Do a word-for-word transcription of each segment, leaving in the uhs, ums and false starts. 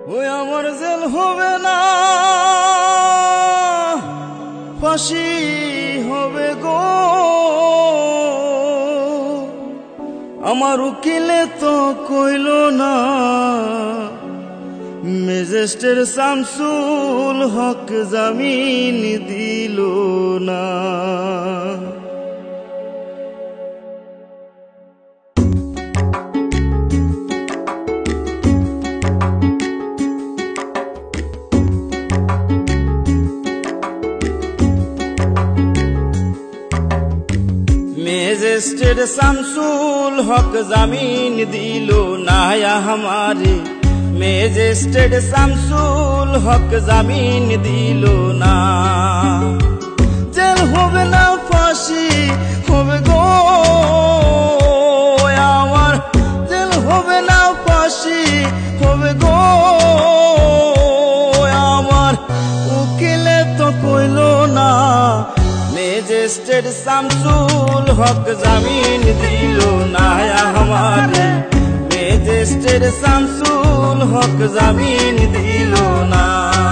ওই আমার জেল হবে না, ফাঁসি হবে গো। আমার উকিলে তো কইল না, ম্যাজিস্ট্রেট শামসুল হক জামিন দিল না। ম্যাজিস্ট্রেট শামসুল হক জামিন দিল না हमारे, ম্যাজিস্ট্রেট শামসুল হক জামিন দিল না। জেল হবে না, ফাঁসি হবে গো আমার, জেল হবে না, ফাঁসি হবে গো আমার। উকিলে তো কইল না, ম্যাজিস্ট্রেট শামসুল হক জামিন দিল না हमारे, ম্যাজিস্ট্রেট শামসুল হক জামিন দিল না।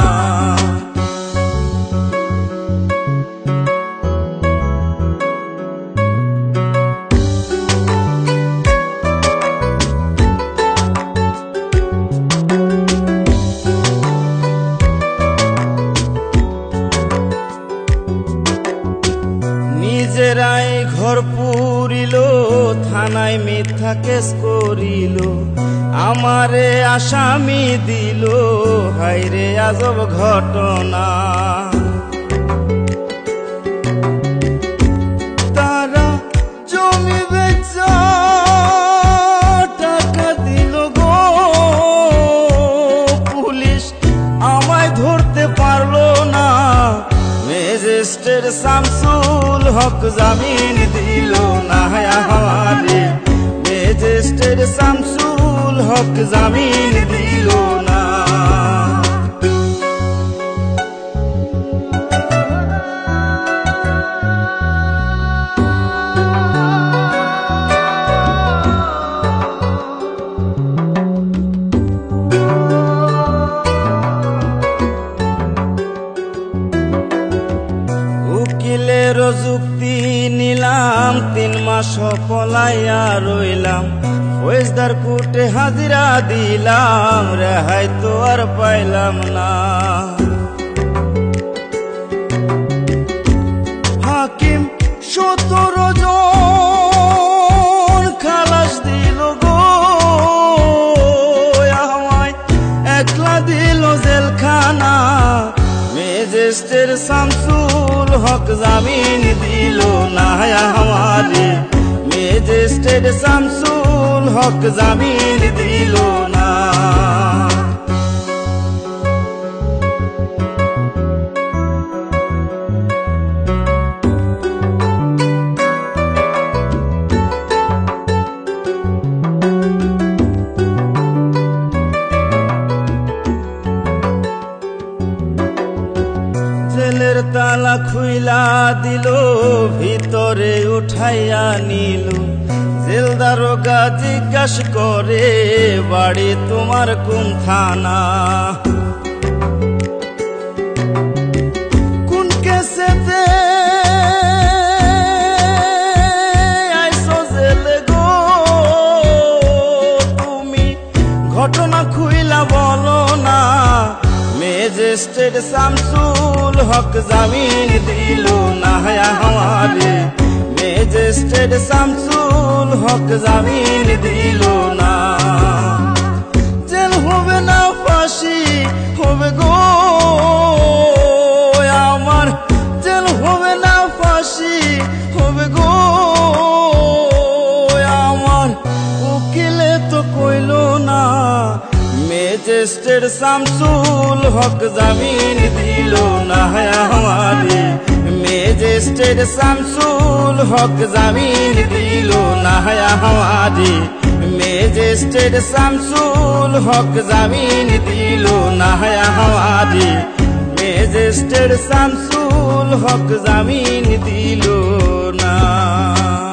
নিজেরাই ঘর পুরিল, থানায় মিথ্যা কেস করিল, আমারে আসামি দিল, হায়রে আজব ঘটনা। তারা জমি বেচা টাকা দিল গো, পুলিশ আমায় ধরতে পারলো না। ম্যাজিস্ট্রেট শামসুল হক জামিন দিল না हमारे, ম্যাজিস্ট্রেট শামসুল হক জামিন দিল না। উকিলের যুক্তি নিলাম, তিন মাস পলাইয়া রইলাম, ফৌজদার কোর্টে হাজিরা দিলাম, রেহাই তো আর পাইলাম না। হাকিম সতেরো জন খালাস দিল গো আমায়, একলা দিল জেলখানা। ম্যাজিস্ট্রেট শামসুল হক জামিন দিল না हमारे, ম্যাজিস্ট্রেট শামসুল হক জামিন দিল না। জেলের তালা খুইলা দিল, ভিতরে উঠাইয়া নিল, জেল দারোগা জিজ্ঞাস করে, বাড়ি তোমার কোন থানা? কোন কেসেতে আইসো জেলে গো তুমি, ঘটনা খুইলা বলো না। ম্যাজিস্ট্রেট শামসুল হক জামিন দিল না हमारे, ম্যাজিস্ট্রেট শামসুল হক জামিন দিল না। জেল হবে না, ফাঁসি হবে গো আমার, জেল হবে না, ফাঁসি হবে গো আমার। উকিলে তো কইল না, ম্যাজিস্ট্রেট শামসুল হক জামিন দিল না हमारे, ম্যাজিস্ট্রেট শামসুল হক জামিন দিল না हमारे, ম্যাজিস্ট্রেট শামসুল হক জামিন দিল না हमारे, ম্যাজিস্ট্রেট শামসুল হক জামিন দিল না।